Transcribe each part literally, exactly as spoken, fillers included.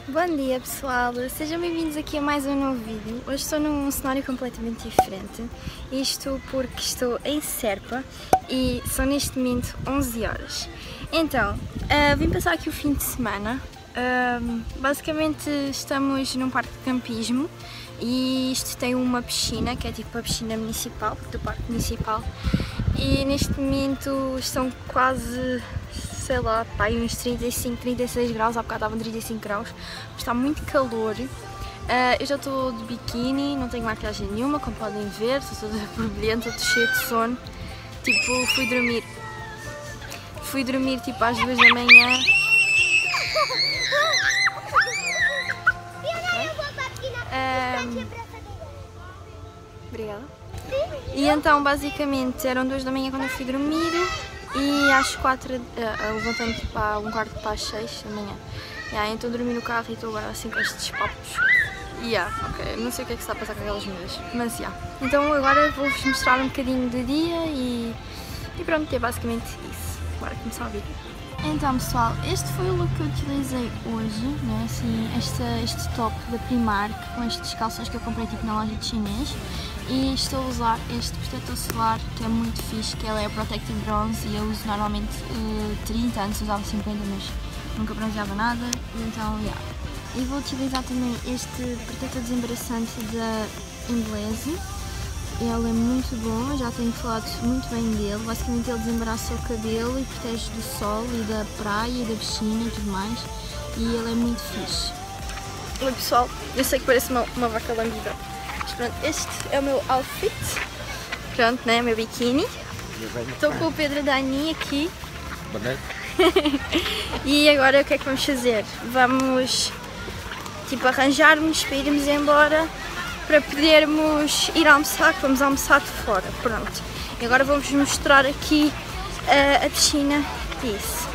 Bom dia pessoal, sejam bem-vindos aqui a mais um novo vídeo. Hoje estou num cenário completamente diferente, isto porque estou em Serpa e são neste momento onze horas. Então, uh, vim passar aqui o fim de semana, uh, basicamente estamos num parque de campismo e isto tem uma piscina, que é tipo a piscina municipal, do parque municipal, e neste momento estão quase, sei lá, pá, uns trinta e cinco, trinta e seis graus, há bocado estavam trinta e cinco graus, está muito calor. Uh, eu já estou de biquíni, não tenho maquilhagem nenhuma, como podem ver, estou toda borbulhenta, estou cheia de sono. Tipo, fui dormir, fui dormir tipo às duas da manhã. Um, obrigada. E então, basicamente, eram duas da manhã quando eu fui dormir. E às quatro, uh, levantei-me tipo a um quarto para as seis da manhã. Yeah, então dormi no carro e estou agora assim com estes papos. Yeah, ok, não sei o que é que está a passar com aquelas mulheres, mas yeah. Então agora vou-vos mostrar um bocadinho de dia e, e pronto, é basicamente isso. Bora começar o vídeo. Então pessoal, este foi o look que eu utilizei hoje, né? Assim, este, este top da Primark com estes calções que eu comprei tipo na loja de chinês. E estou a usar este protetor solar que é muito fixe, que ele é Protective Bronze e eu uso normalmente uh, trinta, antes usava cinquenta, mas nunca bronzeava nada, então yeah. E vou utilizar também este protetor desembaraçante da Embeleze, ele é muito bom, já tenho falado muito bem dele, basicamente ele desembaraça o cabelo e protege do sol e da praia e da piscina e tudo mais, e ele é muito fixe. Oi pessoal, eu sei que parece uma, uma vaca lambida. Pronto, este é o meu outfit, pronto, né, meu biquíni. Estou com o Pedro Dani aqui. E agora o que é que vamos fazer? Vamos, tipo, arranjar-nos para irmos embora, para podermos ir almoçar, que vamos almoçar de fora, pronto. E agora vou-vos mostrar aqui uh, a piscina disso.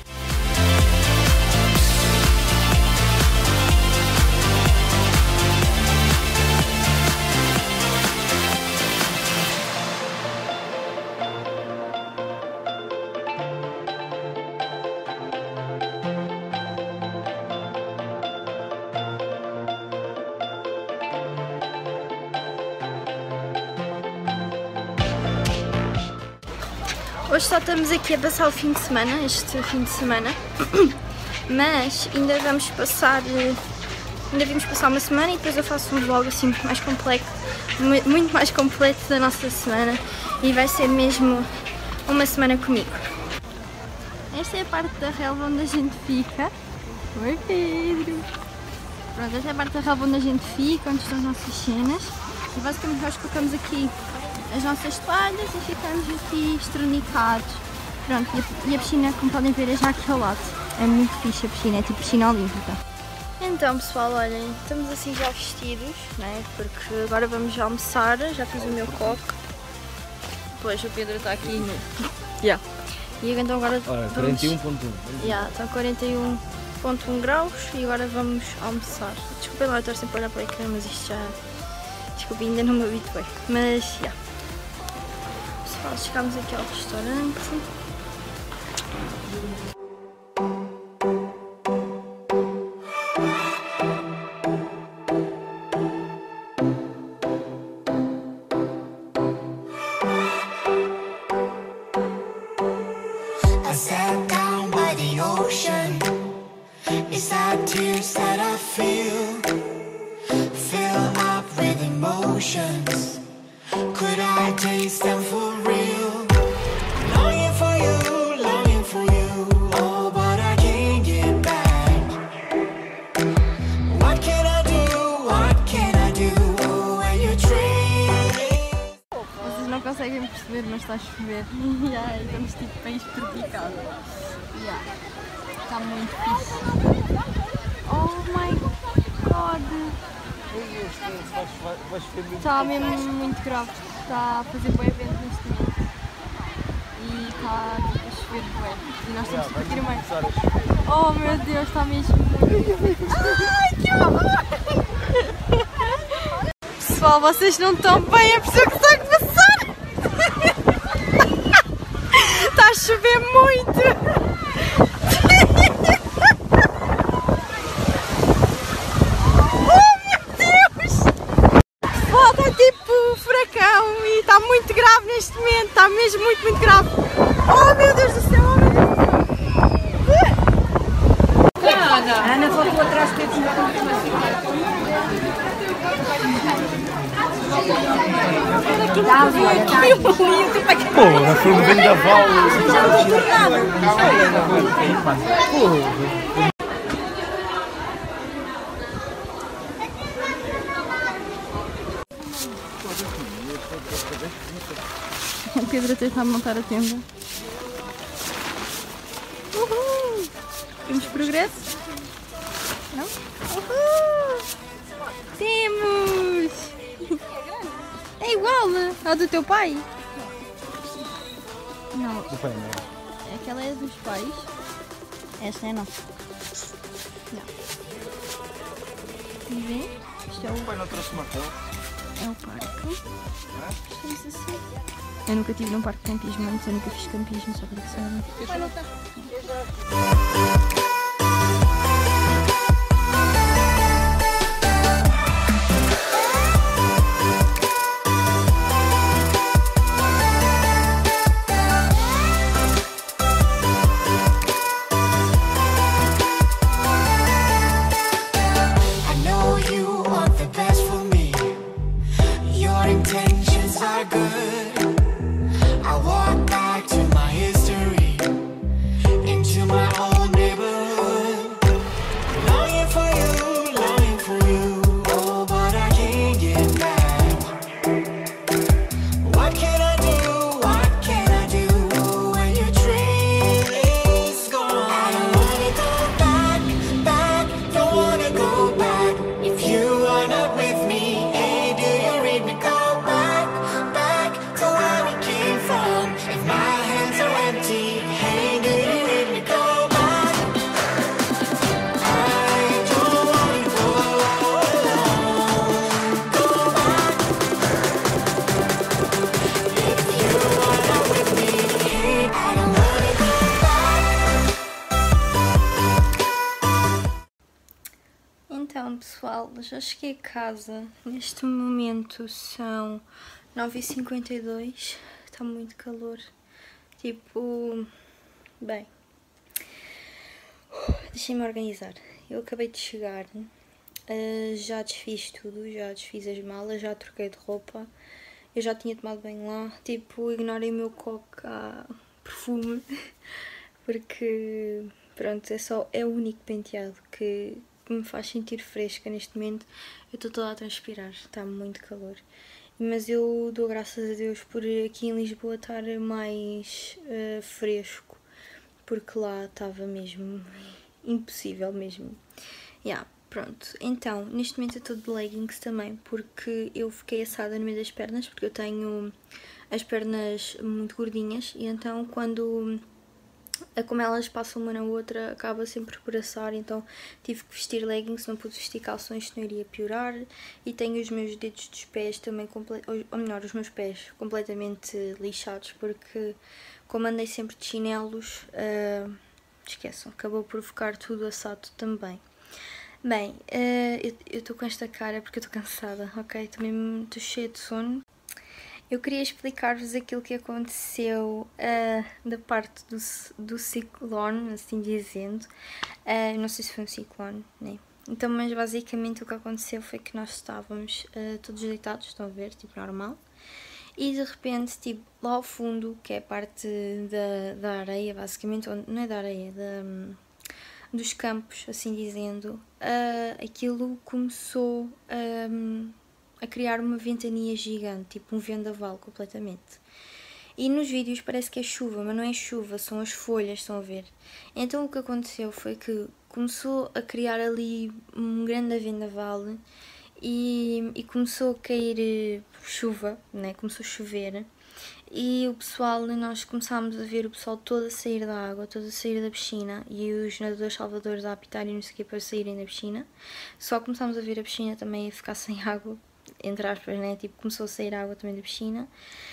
Hoje só estamos aqui a passar o fim de semana, este fim de semana, mas ainda vamos passar, ainda vamos passar uma semana e depois eu faço um vlog assim muito mais completo, muito mais completo da nossa semana e vai ser mesmo uma semana comigo. Esta é a parte da relva onde a gente fica. Oi Pedro! Pronto, esta é a parte da relva onde a gente fica, onde estão as nossas cenas e basicamente nós colocamos aqui as nossas toalhas e ficamos aqui estronicados. Pronto, e a, e a piscina, como podem ver, é já aqui ao lado. É muito fixe a piscina, é tipo piscina olímpica. Então pessoal, olhem, estamos assim já vestidos, né? Porque agora vamos já almoçar, já fiz o meu coque. Pois, o Pedro está aqui no... Yeah. E então agora Ora, vamos... quarenta e um ponto um. Yeah, estão quarenta e um ponto um graus e agora vamos almoçar. Desculpem lá, eu estou sempre a olhar para o ecrã, mas isto já... Desculpem, ainda não me habituei. Mas, já. Yeah. Pessoal, chegamos aqui ao restaurante. I sat down by the ocean. It's that tears that I feel, fill up with emotions. Could I taste them for real? Longing for you, longing for you. Oh, but I can't get back. What can I do? What can I do? Oh, when you're trailing. Vocês não conseguem perceber, mas está a chover. Yeah, estamos tipo bem tropical. Yeah. Está muito fixe. Oh my god! Está mesmo muito grave. Está a fazer bem vento neste momento. E está tipo, a chover bué. E nós temos que ir mais. Oh meu Deus, está mesmo muito. Ai, que horror! Pessoal, vocês não estão bem a perceber o que está a passar. Está a chover muito. mesmo muito, muito grave. Oh meu Deus do céu, oh meu Deus. Ana, voltou atrás para ti. Porra, foi um vendaval. O Pedro até está a montar a tenda. Uhul! Temos progresso? Não? Uhul! Temos! É igual ao do teu pai? Não. Do pai, não. Aquela é dos pais. Esta é não. Não. Vê? Isto é o... O pai não trouxe martelo? É o parque. Estamos assim. Eu nunca estive num parque de campismo antes, eu nunca fiz campismo, só para que saibam. I know you want the best for me. Your intentions are good. I walk back to my history, into my old neighborhood. Longing for you, longing for you. Oh, but I can't get back. What can I do? What can I do when your train is gone? I don't wanna go back, back. Don't wanna go back. If you are not with me, hey, do you read me? Go back, back to where we came from. If my hands are empty, hey, do you read me? Go back. I don't wanna go alone. Go back. If you are not with me, hey, I don't wanna go back. Então pessoal, já cheguei a casa. Neste momento são nove e cinquenta e dois. Está muito calor. Tipo, bem, deixem-me organizar. Eu acabei de chegar, uh, já desfiz tudo, já desfiz as malas, já troquei de roupa. Eu já tinha tomado banho lá. Tipo, ignorem o meu coque a perfume, porque pronto, é só é o único penteado que que me faz sentir fresca neste momento. Eu estou toda a transpirar, está muito calor. Mas eu dou graças a Deus por aqui em Lisboa estar mais uh, fresco, porque lá estava mesmo impossível mesmo. Yeah, pronto, então, neste momento eu estou de leggings também, porque eu fiquei assada no meio das pernas, porque eu tenho as pernas muito gordinhas, e então quando... como elas passam uma na outra, acaba sempre por assar, então tive que vestir leggings, não pude vestir calções, senão iria piorar. E tenho os meus dedos dos pés também, ou melhor, os meus pés completamente lixados, porque como andei sempre de chinelos, uh, esqueçam, acabou por ficar tudo assado também. Bem, uh, eu estou com esta cara porque eu estou cansada, ok? Também estou cheia de sono. Eu queria explicar-vos aquilo que aconteceu uh, da parte do, do ciclone, assim dizendo. Uh, não sei se foi um ciclone, né? Então, mas basicamente o que aconteceu foi que nós estávamos uh, todos deitados, estão a ver, tipo normal. E de repente, tipo, lá ao fundo, que é a parte da, da areia, basicamente, não é da areia, da, dos campos, assim dizendo, uh, aquilo começou a... Um, a criar uma ventania gigante, tipo um vendaval completamente. E nos vídeos parece que é chuva, mas não é chuva, são as folhas, estão a ver. Então o que aconteceu foi que começou a criar ali um grande vendaval e, e começou a cair chuva, né? Começou a chover. E o pessoal, nós começámos a ver o pessoal todo a sair da água, todo a sair da piscina, e os nadadores salvadores a apitar e não sei o que para saírem da piscina. Só começámos a ver a piscina também a ficar sem água, entre aspas, né? Tipo, começou a sair água também da piscina.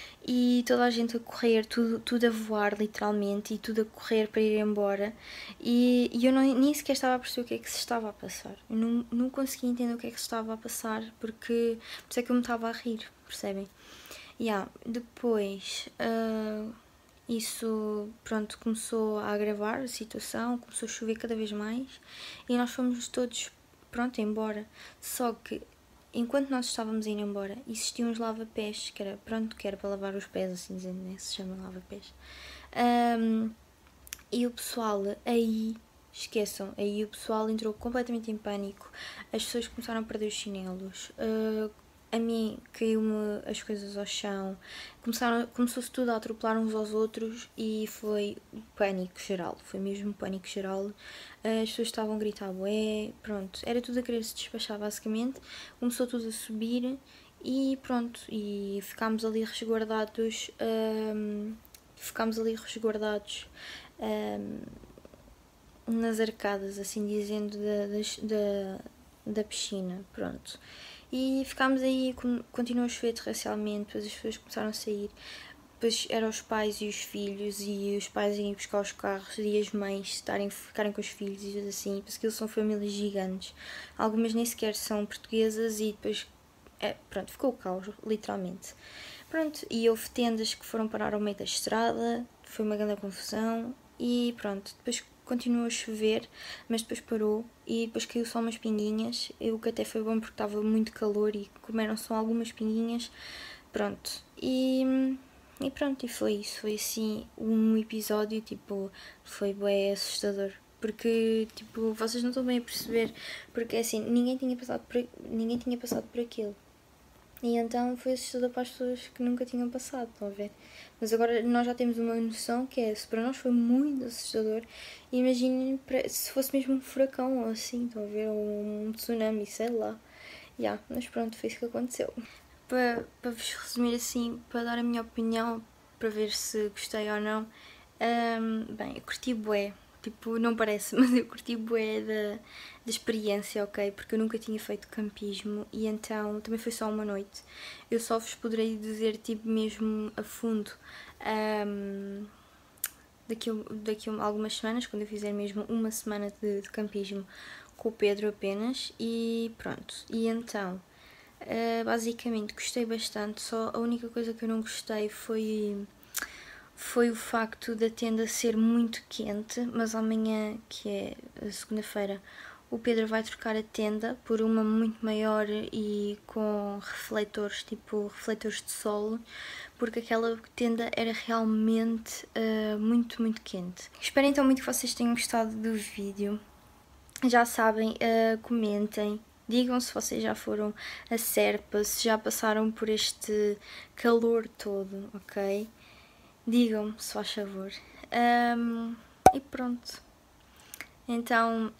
E toda a gente a correr, tudo, tudo a voar literalmente, e tudo a correr para ir embora. E, e eu não, nem sequer estava a perceber o que é que se estava a passar. Eu não, não conseguia entender o que é que se estava a passar, porque por isso é que eu me estava a rir, percebem? Yeah, depois uh, isso, pronto, começou a agravar a situação, começou a chover cada vez mais e nós fomos todos, pronto, embora. Só que enquanto nós estávamos a ir embora, existiam uns lava-pés, que era, pronto, que era para lavar os pés, assim dizendo, né? Se chama lava-pés. Um, e o pessoal aí, esqueçam, aí o pessoal entrou completamente em pânico, as pessoas começaram a perder os chinelos, uh, a mim caiu-me as coisas ao chão, começaram, começou-se tudo a atropelar uns aos outros e foi pânico geral, foi mesmo pânico geral. As pessoas estavam a gritar bué, pronto, era tudo a querer se despachar basicamente, começou tudo a subir e pronto, e ficámos ali resguardados, um, ficámos ali resguardados um, nas arcadas, assim dizendo, da, da, da piscina, pronto. E ficámos aí, continuou a chover torrencialmente, depois as pessoas começaram a sair, depois eram os pais e os filhos, e os pais iam buscar os carros, e as mães estarem, ficarem com os filhos e tudo assim, porque aquilo são famílias gigantes, algumas nem sequer são portuguesas, e depois, é, pronto, ficou o caos, literalmente. Pronto, e houve tendas que foram parar ao meio da estrada, foi uma grande confusão, e pronto, depois continuou a chover, mas depois parou e depois caiu só umas pinguinhas, o que até foi bom porque estava muito calor e comeram só algumas pinguinhas, pronto, e, e pronto, e foi isso, foi assim um episódio, tipo, foi bem assustador, porque, tipo, vocês não estão bem a perceber, porque assim, ninguém tinha passado por, ninguém tinha passado por aquilo. E então foi assustador para as pessoas que nunca tinham passado, estão a ver? Mas agora nós já temos uma noção que é, se para nós foi muito assustador, imaginem se fosse mesmo um furacão ou assim, estão a ver? Ou um tsunami, sei lá. Yeah, mas pronto, foi isso que aconteceu. Para, para vos resumir assim, para dar a minha opinião, para ver se gostei ou não, um, bem, eu curti bué. Tipo, não parece, mas eu curti bué da, da experiência, ok? Porque eu nunca tinha feito campismo e então também foi só uma noite. Eu só vos poderei dizer, tipo, mesmo a fundo, um, daqui, daqui a algumas semanas, quando eu fizer mesmo uma semana de, de campismo com o Pedro apenas. E pronto, e então, uh, basicamente gostei bastante, só a única coisa que eu não gostei foi... foi o facto da tenda ser muito quente, mas amanhã, que é segunda-feira, o Pedro vai trocar a tenda por uma muito maior e com refletores, tipo refletores de sol, porque aquela tenda era realmente uh, muito, muito quente. Espero então muito que vocês tenham gostado do vídeo. Já sabem, uh, comentem. Digam se vocês já foram a Serpa, se já passaram por este calor todo, ok? Digam-me, se faz favor. Um, e pronto. Então,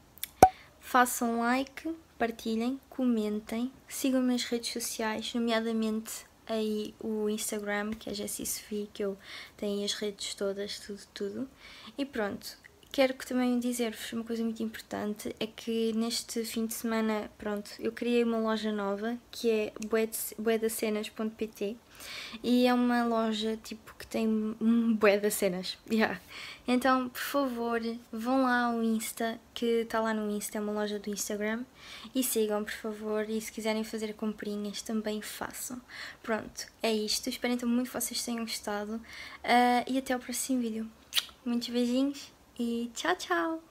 façam like, partilhem, comentem, sigam-me nas redes sociais, nomeadamente aí o Instagram, que é Jessie Sofia, que eu tenho as redes todas, tudo, tudo. E pronto. Quero que também dizer-vos uma coisa muito importante, é que neste fim de semana, pronto, eu criei uma loja nova, que é buedacenas ponto pt, e é uma loja, tipo, que tem um bué de cenas, yeah. Então, por favor, vão lá ao Insta, que está lá no Insta, é uma loja do Instagram, e sigam, por favor, e se quiserem fazer comprinhas, também façam. Pronto, é isto, espero então muito que vocês tenham gostado, uh, e até ao próximo vídeo. Muitos beijinhos. E tchau, tchau!